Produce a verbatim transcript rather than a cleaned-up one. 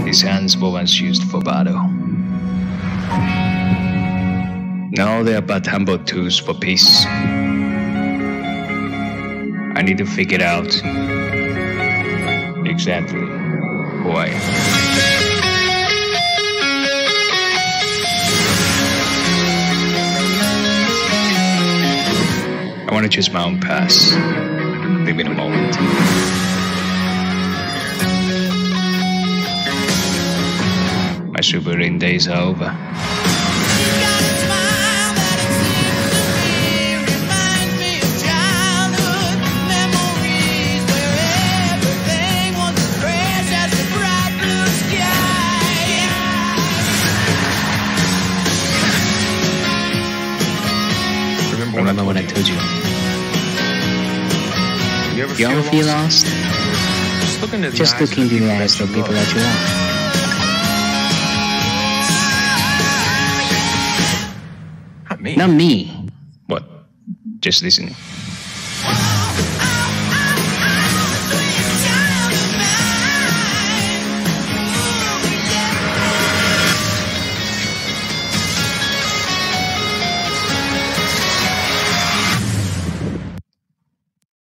His hands were once used for battle. Now they are but humble tools for peace. I need to figure out exactly who I am. I want to choose my own path. Live in a moment. My Superman days are over. Remember what I told you? You ever You ever feel lost? Just look into the Just eyes look of the into the people eyes that of you people love. that you love. Not me. Not me. What? Just listening.